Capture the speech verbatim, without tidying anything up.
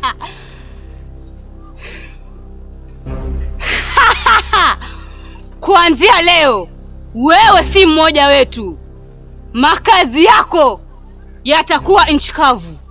Kuanzia leo wewe si mmoja wetu. Makazi yako yatakuwa nchi kavu.